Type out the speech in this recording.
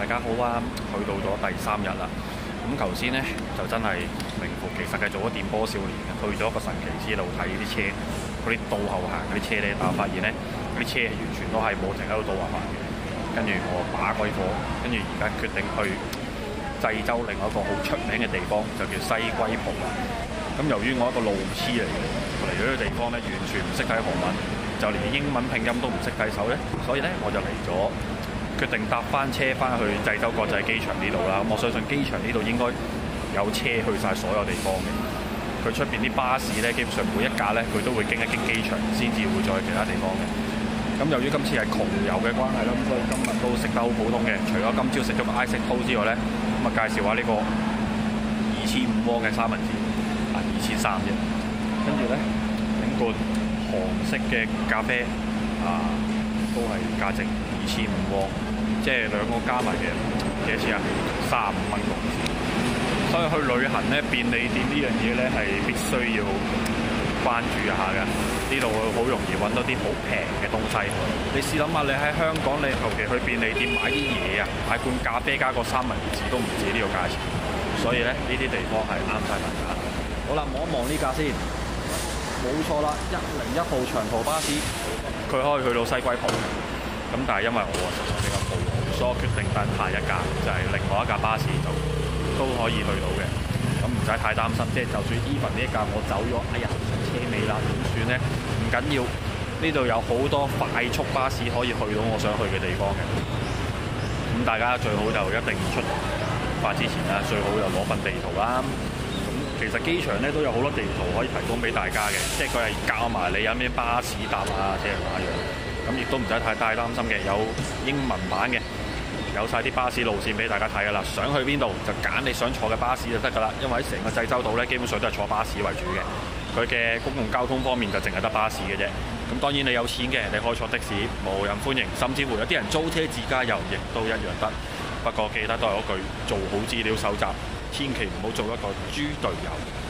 家好啊！去到咗第3日啦。咁頭先呢，就真係名副其實嘅做咗電波少年嘅，去咗一個神奇之路睇啲車，嗰啲倒後行嗰啲車呢，但我發現呢，嗰啲車係完全都係冇停喺度倒後行嘅。跟住我把鬼火，跟住而家決定去濟州另外一個好出名嘅地方，就叫西歸浦啦。咁由於我一個路痴嚟嘅，嚟到呢個地方呢，完全唔識睇韓文，就連英文拼音都唔識睇手呢，所以呢，我就嚟咗。決定搭翻車翻去濟州國際機場呢度啦。咁我相信機場呢度應該有車去晒所有地方嘅。佢出邊啲巴士呢，基本上每一架呢，佢都會經一經機場先至會再去其他地方嘅。咁由於今次係窮遊嘅關係啦，咁所以今日都食得好普通嘅。除咗今朝食咗個 Isaac Toast 之外呢，咁啊介紹下呢個2500汪嘅三文治，2300啫。跟住呢，整罐韓式嘅咖啡都係價值2500汪。即係兩個加埋嘅幾多錢啊？35蚊港紙。所以去旅行咧，便利店呢樣嘢咧係必須要關注一下嘅。呢度好容易揾到啲好平嘅東西。你試諗下，你喺香港，你求其去便利店買啲嘢啊，買罐咖啡加個三文治都唔止呢個價錢。所以咧，呢啲地方係啱晒大家。好啦，望一望呢架先，冇錯啦，101號長途巴士，佢可以去到西歸浦。咁但係因為我實在比較肚餓，所以我決定等下一架，就係另外一架巴士都可以去到嘅。咁唔使太擔心，即係就算 even 呢一架我走咗，哎呀上車尾啦，點算呢？唔緊要，呢度有好多快速巴士可以去到我想去嘅地方嘅。咁大家最好就一定出發之前啦，最好就攞份地圖啦。咁其實機場咧都有好多地圖可以提供俾大家嘅，即係佢係教埋你有咩巴士搭啊，即係那樣。咁亦都唔使太擔心嘅，有英文版嘅，有晒啲巴士路線俾大家睇噶啦。想去邊度就揀你想坐嘅巴士就得噶啦。因為喺成個濟州島咧，基本上都係坐巴士為主嘅。佢嘅公共交通方面就淨係得巴士嘅啫。咁當然你有錢嘅，你可以坐的士，無人歡迎。甚至乎有啲人租車自駕遊，亦都一樣得。不過記得都係嗰句，做好資料搜集，千祈唔好做一個豬隊友。